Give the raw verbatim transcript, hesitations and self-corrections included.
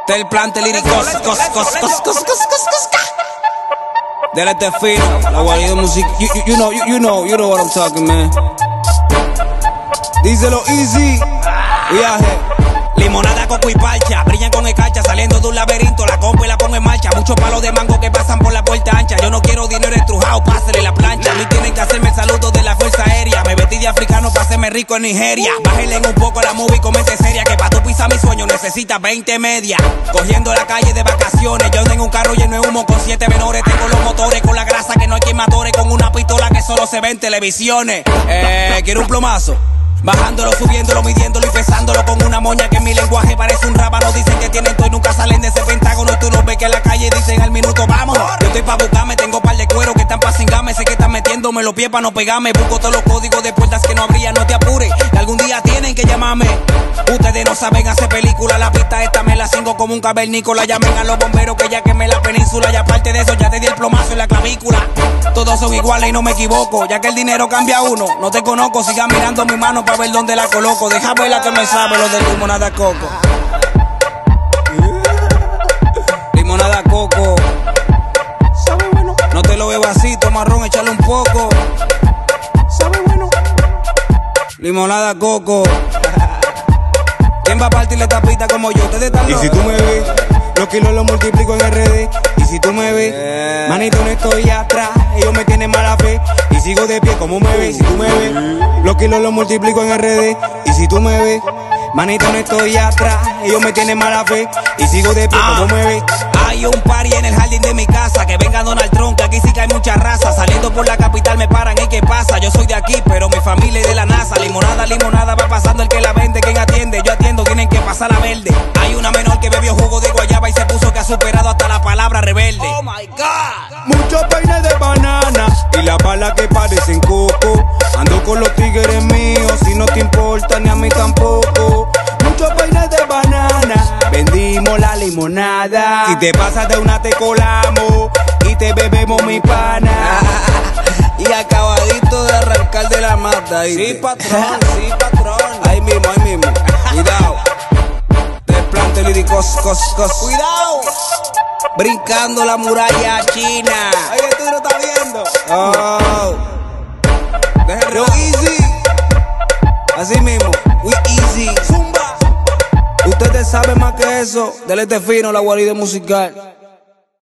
Del plante lírico, cos, cos, cos, cos, cos, cos, cos. Del este fino, la guarida music. You, you, you know, you, you know, you know what I'm talking, man. Díselo easy. Viaje. Limonada, coco y parcha, brillan con escarcha, saliendo de un laberinto, la compro y la pongo en marcha. Muchos palos de mango que pasan por la puerta ancha. Yo no quiero dinero estrujado, pásele la plancha. A mí tienen que hacerme el saludo de la fuerza aérea. Me vestí de africano para hacerme rico en Nigeria. Bájenle un poco la movie y comente seria, que pa' tu pisar mi sueño necesitas veinte medias. Cogiendo la calle de vacaciones, yo tengo un carro lleno de humo con siete menores. Tengo los motores con la grasa que no hay quien me atore, con una pistola que solo se ve en televisiones. Eh, quiero un plomazo. Bajándolo, subiéndolo, midiéndolo y pesándolo con una moña que en mi lenguaje parece un rábano. Dicen que tienen todo y nunca salen de ese pentágono. Y tú no ves que en la calle dicen al minuto vamos. Yo estoy pa' buscarme, tengo par de cuero que están pa' cingarme. Sé que están metiéndome los pies pa' no pegarme. Busco todos los códigos de puertas que no abrían, no te apures, que algún día tienen que llamarme. Ustedes no saben hacer película, la pista esta me la cingo como un cavernícola. Llamen a los bomberos que ya quemé la península. Y aparte de eso ya te di el plomazo en la clavícula. Todos son iguales y no me equivoco, ya que el dinero cambia a uno. No te conozco, sigan mirando mi mano pa' ver dónde la coloco. Deja ver la que me sabe lo de limonada coco. Limonada coco. Sabe bueno. No te lo bebo así, toma ron, échale un poco. Sabe bueno. Limonada coco. ¿Quién va a partirle esta pista como yo? Ustedes están locos. Y si tú me ves, los kilos los multiplico en R D. Y si tú me ves, yeah, manito, no estoy atrás. Ellos me tienen mala fe y sigo de pie como me ves. Si tú me ves, los kilos los multiplico en R D. Y si tú me ves, manito, no estoy atrás. Ellos me tienen mala fe y sigo de pie ah, como me ves. Hay un party en el jardín de mi casa, que venga Donald Trump, que aquí sí que hay mucha raza. Saliendo por la capital me paran, ¿y qué pasa? Yo soy de aquí, pero mi familia es de la NASA. Limonada, limonada, va pasando el que la vende. ¿Quién atiende? Yo atiendo, tienen que pasar la verde. Hay una menor que bebió jugo de guayaba y se puso que ha superado hasta la palabra rebelde. Oh my God. Muchos peines de banana y las balas que parecen coco. Ando con los tigres míos, si no te importa ni a mí tampoco. Muchos peines de banana, vendimos la limonada. Si te pasas de una te colamos y te bebemos mi pana. Y acabadito de arrancar de la mata. Sí, patrón, sí, patrón. Ahí mismo, ahí mismo. Cuidado. Del plante lírico, cos, cos, cos. Cuidado. Brincando la muralla china. Oye, tú no estás viendo. Oh. Déjalo easy. Así mismo. We easy. Zumba. Ustedes saben más que eso. Del este fino, la guarida musical.